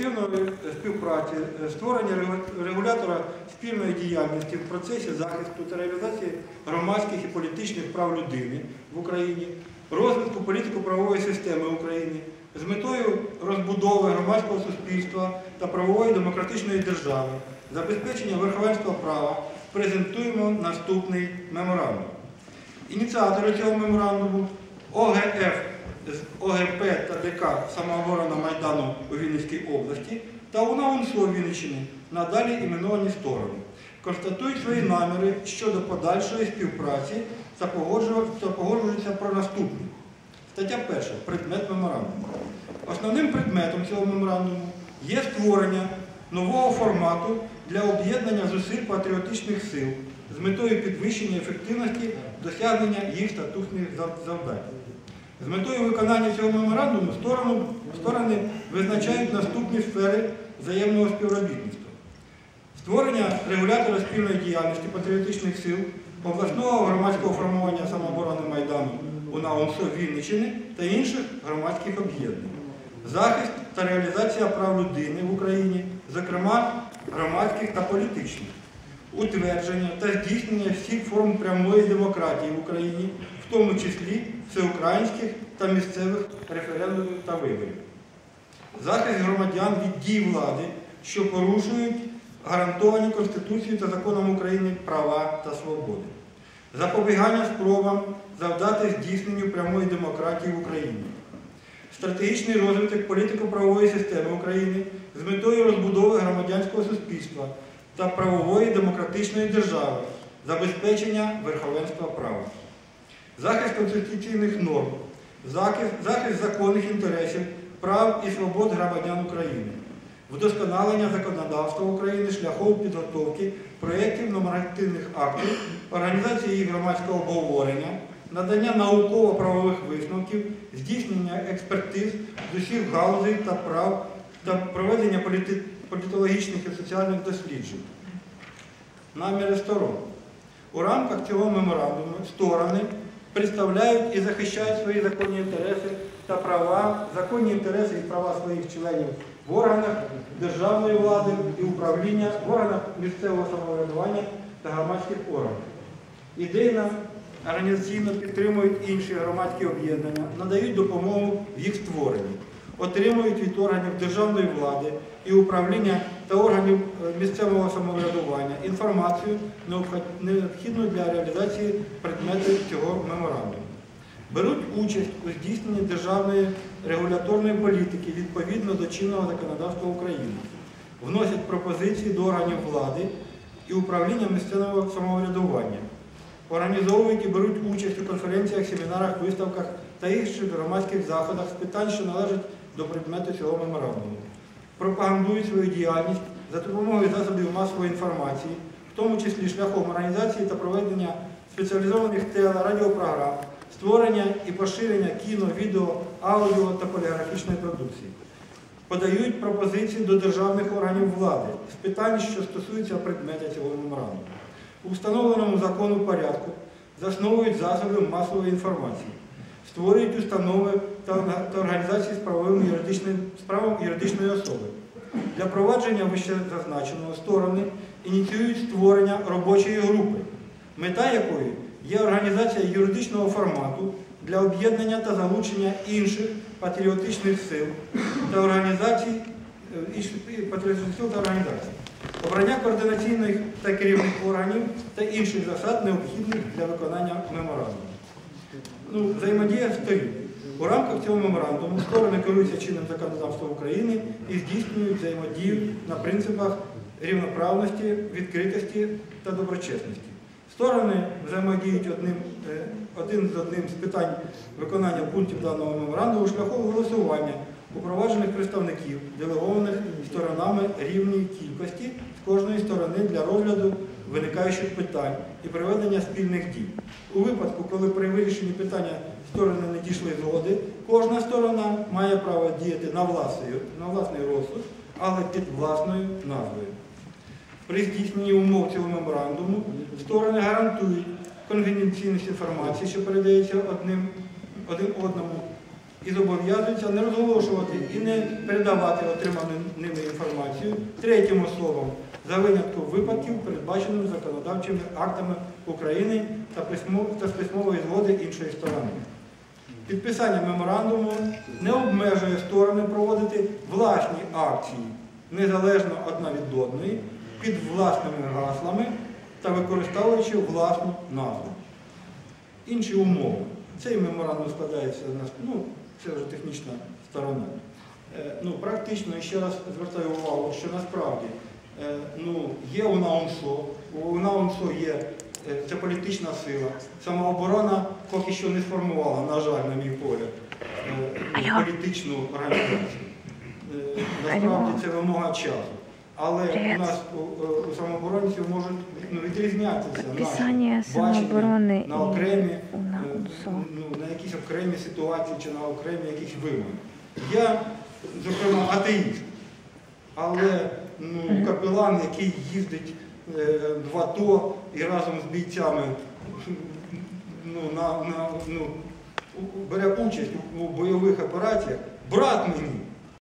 ефективної співпраці, створення регулятора спільної діяльності в процесі захисту та реалізації громадських і політичних прав людини в Україні, розвитку політико-правової системи України з метою розбудови громадського суспільства та правової демократичної держави, забезпечення верховенства права, презентуємо наступний меморандум. Ініціатори цього меморандуму ОГФ з ОГП та ДК «Самооборона Майдану» у Вінницькій області та УНАУНСО Вінниччини, надалі іменовані сторони, констатують свої наміри щодо подальшої співпраці та погоджуються про наступне. Стаття 1. Предмет меморандуму. Основним предметом цього меморандуму є створення нового формату для об'єднання зусиль патріотичних сил з метою підвищення ефективності досягнення їх статутних завдань. З метою виконання цього меморандуму сторони визначають наступні сфери взаємного співробітництва. Створення регулятора спільної діяльності патріотичних сил, обласного громадського формування «Самооборони Майдану» УНАУНСО Вінниччини та інших громадських об'єднань. Захист та реалізація прав людини в Україні, зокрема громадських та політичних. Утвердження та здійснення всіх форм прямої демократії в Україні, в тому числі всеукраїнських та місцевих референдумів та виборів. Захист громадян від дій влади, що порушують гарантовані Конституцією та законом України права та свободи. Запобігання спробам завдати здійсненню прямої демократії в Україні. Стратегічний розвиток політико-правової системи України з метою розбудови громадянського суспільства та правової демократичної держави, забезпечення верховенства права. Захист конституційних норм, захист законних інтересів, прав і свобод громадян України. Вдосконалення законодавства України шляхом підготовки проєктів нормативних актів, організації їх громадського обговорення, надання науково-правових висновків, здійснення експертиз з усіх галузей та прав та проведення політологічних і соціальних досліджень. Наміри сторон. У рамках цього меморандуму сторони представляють і захищають свої законні інтереси та права, законні інтереси і права своїх членів в органах державної влади і управління, в органах місцевого самоврядування та громадських органах. Ідейно, організаційно підтримують інші громадські об'єднання, надають допомогу в їх створенні, отримують від органів державної влади і управління та органів місцевого самоврядування інформацію, необхідну для реалізації предметів цього меморандуму. Беруть участь у здійсненні державної регуляторної політики відповідно до чинного законодавства України, вносять пропозиції до органів влади і управління місцевого самоврядування, організовують і беруть участь у конференціях, семінарах, виставках та інших громадських заходах з питань, що належать до предмету цього меморандуму. Пропагандують свою діяльність за допомогою засобів масової інформації, в тому числі шляхом організації та проведення спеціалізованих телерадіопрограм, створення і поширення кіно, відео, аудіо та поліграфічної продукції. Подають пропозиції до державних органів влади з питань, що стосуються предмету цього меморандуму. У встановленому закону порядку засновують засоби масової інформації, створюють установи та організації з правом юридичної особи. Для провадження вищезазначеного сторони ініціюють створення робочої групи, мета якої є організація юридичного формату для об'єднання та залучення інших патріотичних сил та організацій, обрання координаційних та керівних органів та інших засад, необхідних для виконання меморандуму. Взаємодія сторін. У рамках цього меморандуму сторони керуються чинним законодавством України і здійснюють взаємодію на принципах рівноправності, відкритості та доброчесності. Сторони взаємодіють один з одним з питань виконання пунктів даного меморандуму шляхом голосування уповноважених представників, делегованих сторонами рівній кількості з кожної сторони для розгляду виникаючих питань і проведення спільних дій. У випадку, коли при вирішенні питання сторони не дійшли згоди, кожна сторона має право діяти на власний розсуд, але під власною назвою. При здійсненні умов цього меморандуму сторони гарантують конфіденційність інформації, що передається один одному, і зобов'язується не розголошувати і не передавати отриману ними інформацію третім особам за винятком випадків, передбаченими законодавчими актами України та з письмової згоди іншої сторони. Підписання меморандуму не обмежує сторони проводити власні акції, незалежно одна від одної, під власними гаслами та використовуючи власну назву. Інші умови. Цей меморандум складається на, це вже технічна сторона. Практично, ще раз звертаю увагу, що насправді є УНАУНСО, у УНАУНСО є, це політична сила, самооборона поки що не сформувала, на жаль, на мій погляд, політичну організацію. Насправді це вимога часу. Але у нас у самооборонців можуть відрізнятися наші бачення на окремі, на якісь окремі ситуації чи на окремі якісь вимоги. Я, зокрема, атеїст, але капелан, який їздить в АТО і разом з бійцями бере участь у бойових операціях, брат мені.